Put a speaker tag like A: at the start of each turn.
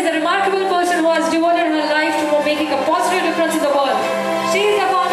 A: a remarkable person who has devoted her life to making a positive difference in the world. She is the